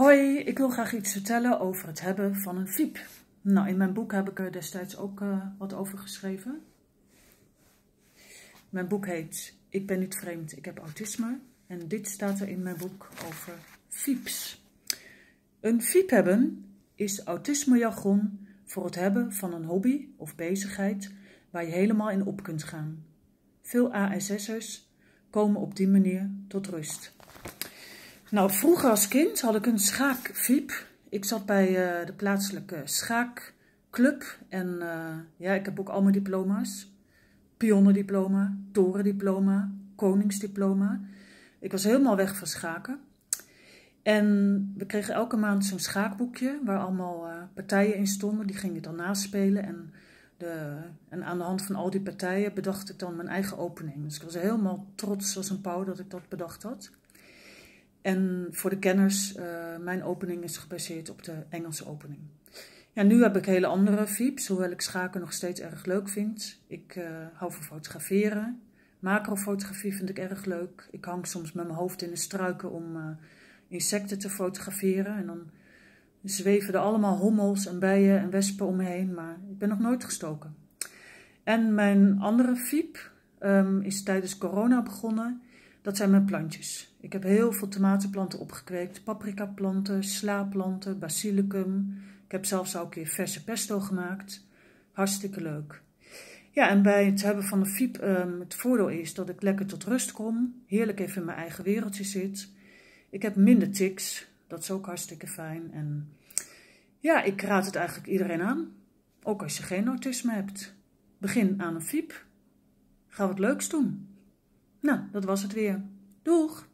Hoi, ik wil graag iets vertellen over het hebben van een fiep. Nou, in mijn boek heb ik er destijds ook wat over geschreven. Mijn boek heet Ik ben niet vreemd, ik heb autisme. En dit staat er in mijn boek over fieps. Een fiep hebben is autismejargon voor het hebben van een hobby of bezigheid waar je helemaal in op kunt gaan. Veel ASS'ers komen op die manier tot rust. Nou, vroeger als kind had ik een schaakfiep. Ik zat bij de plaatselijke schaakclub en ik heb ook al mijn diploma's. Pionnendiploma, torendiploma, koningsdiploma. Ik was helemaal weg van schaken. En we kregen elke maand zo'n schaakboekje waar allemaal partijen in stonden. Die ging ik dan naspelen en aan de hand van al die partijen bedacht ik dan mijn eigen opening. Dus ik was helemaal trots als een pauw dat ik dat bedacht had. En voor de kenners, mijn opening is gebaseerd op de Engelse opening. Ja, nu heb ik hele andere fieps, hoewel ik schaken nog steeds erg leuk vind. Ik hou van fotograferen. Macrofotografie vind ik erg leuk. Ik hang soms met mijn hoofd in de struiken om insecten te fotograferen. En dan zweven er allemaal hommels en bijen en wespen om me heen, maar ik ben nog nooit gestoken. En mijn andere fiep is tijdens corona begonnen. Dat zijn mijn plantjes. Ik heb heel veel tomatenplanten opgekweekt. Paprikaplanten, slaapplanten, basilicum. Ik heb zelfs al een keer verse pesto gemaakt. Hartstikke leuk. Ja, en bij het hebben van een fiep, het voordeel is dat ik lekker tot rust kom. Heerlijk even in mijn eigen wereldje zit. Ik heb minder tics. Dat is ook hartstikke fijn. En ja, ik raad het eigenlijk iedereen aan. Ook als je geen autisme hebt. Begin aan een fiep. Ga wat leuks doen. Nou, dat was het weer. Doeg!